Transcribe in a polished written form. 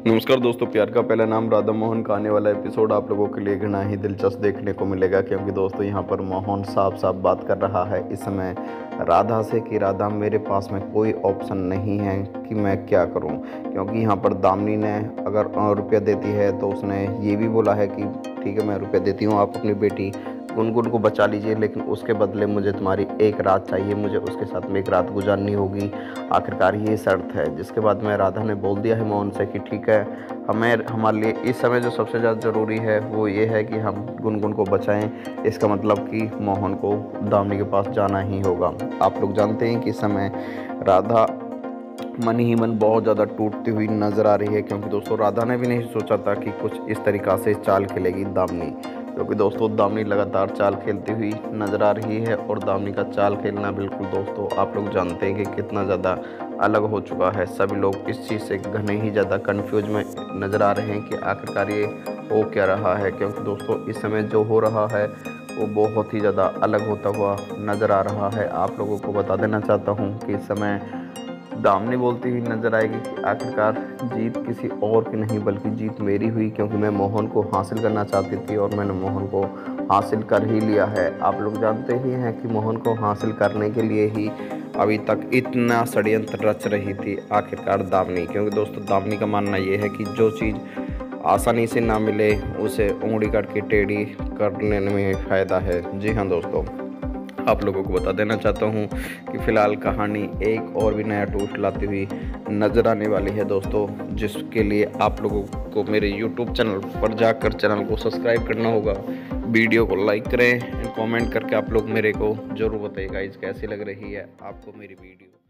नमस्कार दोस्तों, प्यार का पहला नाम राधा मोहन का आने वाला एपिसोड आप लोगों के लिए घना ही दिलचस्प देखने को मिलेगा, क्योंकि दोस्तों यहाँ पर मोहन साफ साफ बात कर रहा है इस समय राधा से कि राधा, मेरे पास में कोई ऑप्शन नहीं है कि मैं क्या करूँ। क्योंकि यहाँ पर दामिनी ने अगर रुपया देती है तो उसने ये भी बोला है कि ठीक है मैं रुपया देती हूँ, आप अपनी बेटी गुनगुन को बचा लीजिए, लेकिन उसके बदले मुझे तुम्हारी एक रात चाहिए, मुझे उसके साथ में एक रात गुजारनी होगी। आखिरकार ये शर्त है। जिसके बाद में राधा ने बोल दिया है मोहन से कि ठीक है, हमारे लिए इस समय जो सबसे ज़्यादा ज़रूरी है वो ये है कि हम गुनगुन को बचाएं। इसका मतलब कि मोहन को दामिनी के पास जाना ही होगा। आप लोग जानते हैं कि इस समय राधा मन ही मन बहुत ज़्यादा टूटती हुई नज़र आ रही है, क्योंकि दोस्तों राधा ने भी नहीं सोचा था कि कुछ इस तरीक़ा से चाल खेलेगी दामिनी। क्योंकि दोस्तों दामिनी लगातार चाल खेलती हुई नज़र आ रही है, और दामिनी का चाल खेलना बिल्कुल दोस्तों आप लोग जानते हैं कि कितना ज़्यादा अलग हो चुका है। सभी लोग इस चीज़ से घने ही ज़्यादा कन्फ्यूज में नज़र आ रहे हैं कि आखिरकार ये हो क्या रहा है। क्योंकि दोस्तों इस समय जो हो रहा है वो बहुत ही ज़्यादा अलग होता हुआ नज़र आ रहा है। आप लोगों को बता देना चाहता हूँ कि इस समय दामिनी बोलती हुई नजर आएगी कि आखिरकार जीत किसी और की नहीं बल्कि जीत मेरी हुई, क्योंकि मैं मोहन को हासिल करना चाहती थी और मैंने मोहन को हासिल कर ही लिया है। आप लोग जानते ही हैं कि मोहन को हासिल करने के लिए ही अभी तक इतना षड्यंत्र रच रही थी आखिरकार दामिनी। क्योंकि दोस्तों दामिनी का मानना ये है कि जो चीज़ आसानी से ना मिले उसे उंगली करके टेढ़ी करने में फ़ायदा है। जी हाँ दोस्तों, आप लोगों को बता देना चाहता हूँ कि फ़िलहाल कहानी एक और भी नया ट्विस्ट लाती हुई नज़र आने वाली है दोस्तों, जिसके लिए आप लोगों को मेरे YouTube चैनल पर जाकर चैनल को सब्सक्राइब करना होगा। वीडियो को लाइक करें, कमेंट करके आप लोग मेरे को ज़रूर बताइएगा कैसी लग रही है आपको मेरी वीडियो।